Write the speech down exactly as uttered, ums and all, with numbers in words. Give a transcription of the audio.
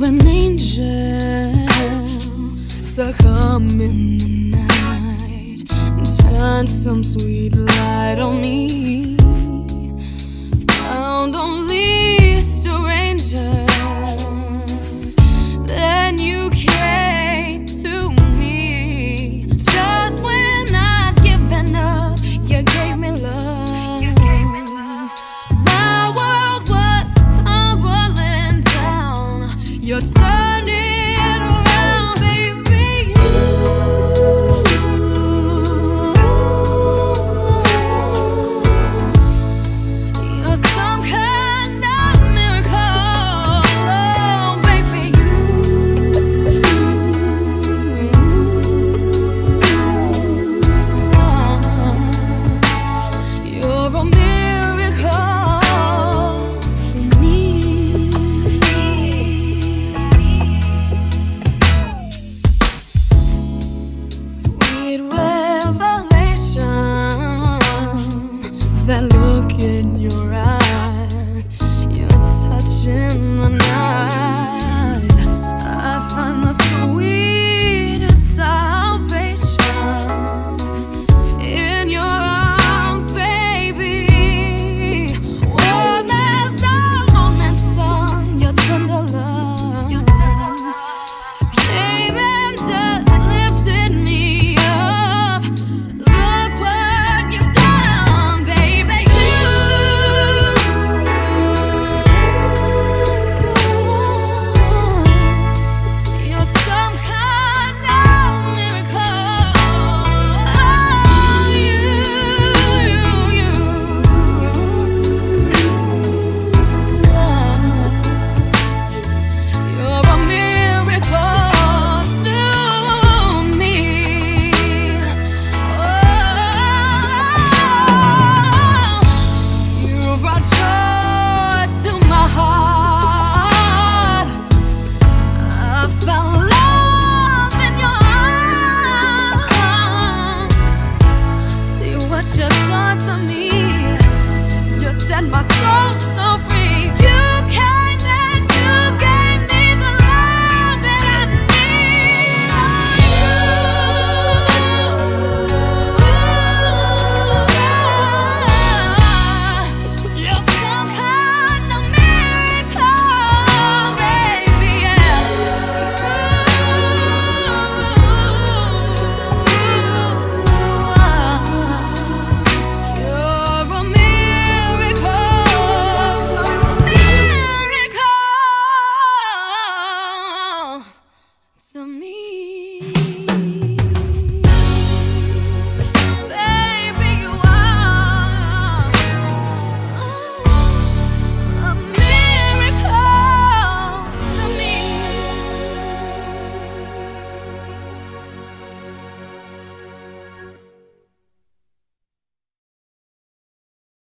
were an angel to come in the night and shine some sweet light on me. Found only strangers. Then you came to me. Just when I'd given up, you gave me love. My world was tumbling down. Your touch